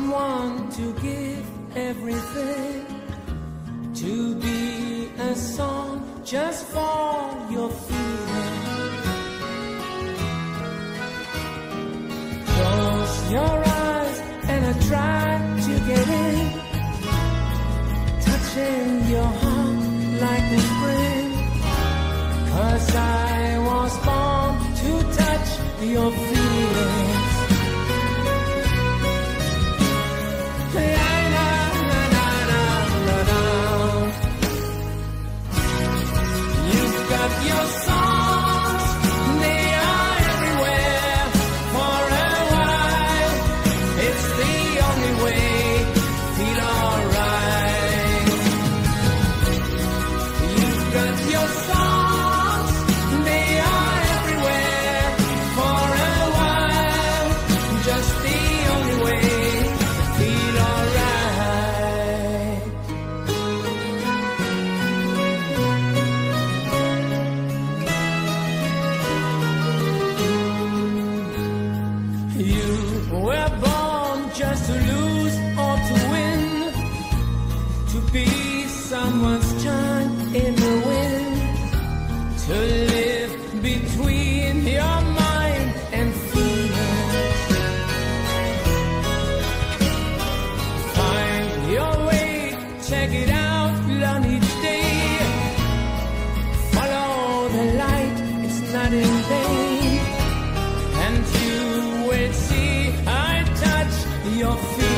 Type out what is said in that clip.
someone to give everything, to be a song just for your feeling. Close your eyes and I try to get in, touching your heart like the spring, 'cause I was born to touch your feelings. Your songs, they are everywhere. For a while, it's the only way to feel alright. You've got your songs, they are everywhere. For a while, just the only way to feel alright. You were born just to lose or to win, to be someone's chime in the wind, to live between your mind and feelings. Find your way, check it out, learn each day. Follow the light, it's not in vain. And you will see I touch your feet.